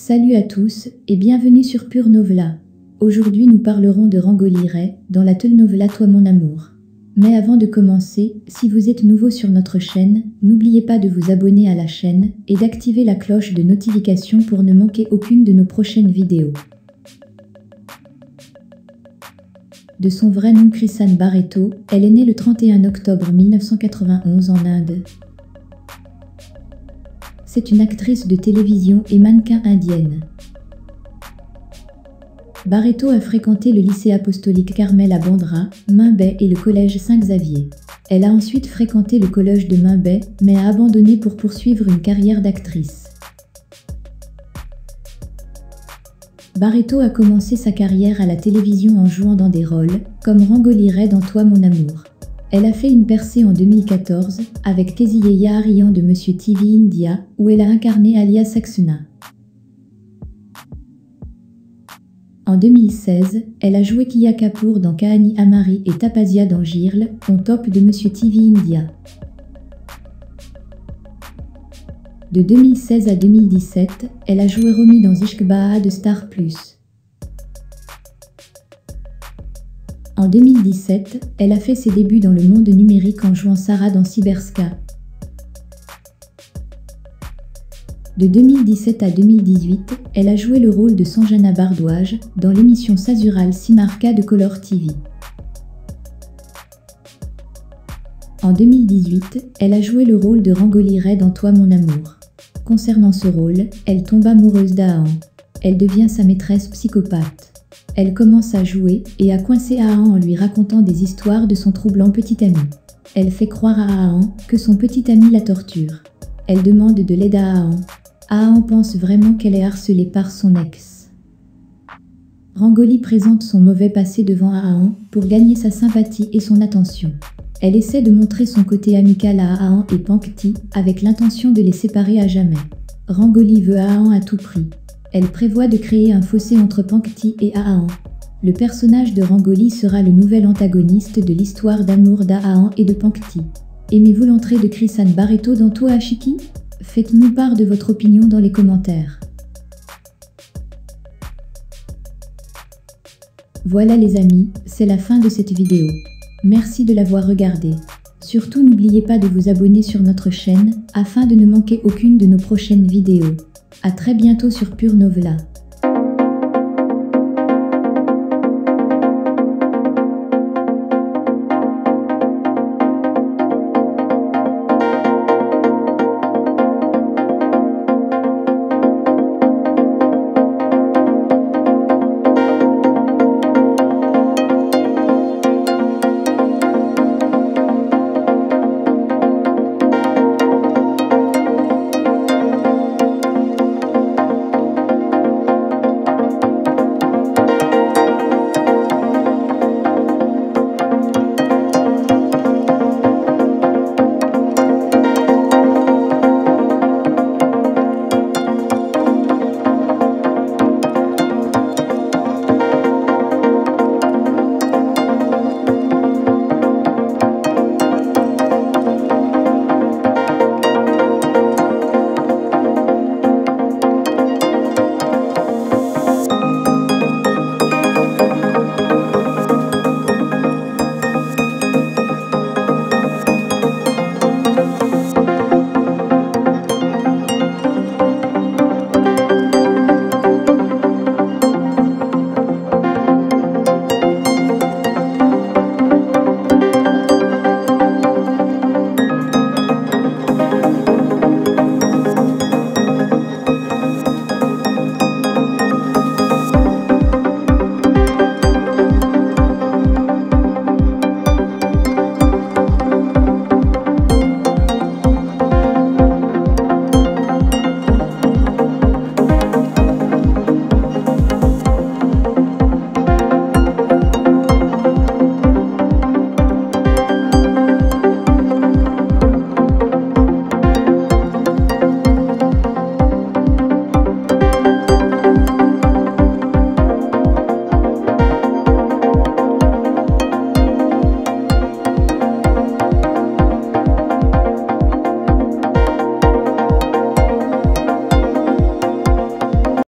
Salut à tous et bienvenue sur Pure Novela. Aujourd'hui nous parlerons de Rangoli Ray dans la telenovela Toi mon amour. Mais avant de commencer, si vous êtes nouveau sur notre chaîne, n'oubliez pas de vous abonner à la chaîne et d'activer la cloche de notification pour ne manquer aucune de nos prochaines vidéos. De son vrai nom Krishan Barreto, elle est née le 31 octobre 1991 en Inde. C'est une actrice de télévision et mannequin indienne. Barreto a fréquenté le lycée apostolique Carmel à Bandra, Mumbai et le collège Saint-Xavier. Elle a ensuite fréquenté le collège de Mumbai, mais a abandonné pour poursuivre une carrière d'actrice. Barreto a commencé sa carrière à la télévision en jouant dans des rôles, comme Rangoli Ray dans Toi mon amour. Elle a fait une percée en 2014 avec Keziyeya Arian de Monsieur TV India, où elle a incarné Alia Saxena. En 2016, elle a joué Kiya Kapoor dans Kahani Hamari et Tapazia dans Girl, on top de Monsieur TV India. De 2016 à 2017, elle a joué Romy dans Ishq Baha de Star Plus. En 2017, elle a fait ses débuts dans le monde numérique en jouant Sarah dans Cyberska. De 2017 à 2018, elle a joué le rôle de Sanjana Bardwaj dans l'émission Sasural Simarka de Color TV. En 2018, elle a joué le rôle de Rangoli Ray dans Toi mon amour. Concernant ce rôle, elle tombe amoureuse d'Aahan. Elle devient sa maîtresse psychopathe. Elle commence à jouer et à coincer Aahan en lui racontant des histoires de son troublant petit ami. Elle fait croire à Aahan que son petit ami la torture. Elle demande de l'aide à Aahan. Aahan pense vraiment qu'elle est harcelée par son ex. Rangoli présente son mauvais passé devant Aahan pour gagner sa sympathie et son attention. Elle essaie de montrer son côté amical à Aahan et Pankti avec l'intention de les séparer à jamais. Rangoli veut Aahan à tout prix. Elle prévoit de créer un fossé entre Pankti et Aahan. Le personnage de Rangoli sera le nouvel antagoniste de l'histoire d'amour d'Aahan et de Pankti. Aimez-vous l'entrée de Krishan Barreto dans Toi Ashiki? Faites-nous part de votre opinion dans les commentaires. Voilà les amis, c'est la fin de cette vidéo. Merci de l'avoir regardée. Surtout n'oubliez pas de vous abonner sur notre chaîne afin de ne manquer aucune de nos prochaines vidéos. À très bientôt sur Pure Novela.